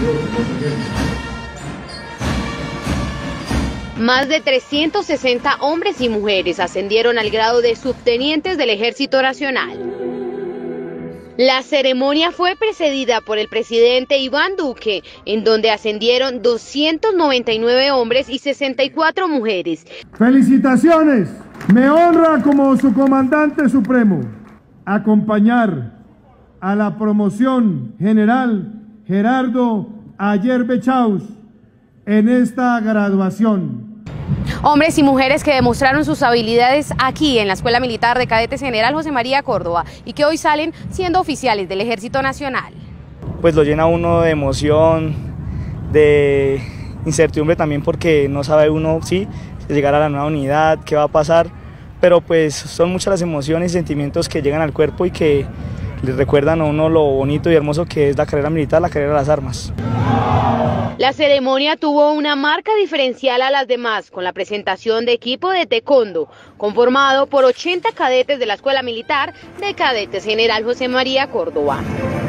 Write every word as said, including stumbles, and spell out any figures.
Más de trescientos sesenta hombres y mujeres ascendieron al grado de subtenientes del Ejército Nacional. La ceremonia fue precedida por el presidente Iván Duque, en donde ascendieron doscientos noventa y nueve hombres y sesenta y cuatro mujeres. ¡Felicitaciones! Me honra como su comandante supremo acompañar a la promoción general Gerardo Ayer Bechaus en esta graduación. Hombres y mujeres que demostraron sus habilidades aquí en la Escuela Militar de Cadetes General José María Córdoba y que hoy salen siendo oficiales del Ejército Nacional. Pues lo llena uno de emoción, de incertidumbre también, porque no sabe uno si sí, llegar a la nueva unidad, qué va a pasar, pero pues son muchas las emociones y sentimientos que llegan al cuerpo y que le recuerdan a uno lo bonito y hermoso que es la carrera militar, la carrera de las armas. La ceremonia tuvo una marca diferencial a las demás, con la presentación de equipo de taekwondo, conformado por ochenta cadetes de la Escuela Militar de Cadetes General José María Córdoba.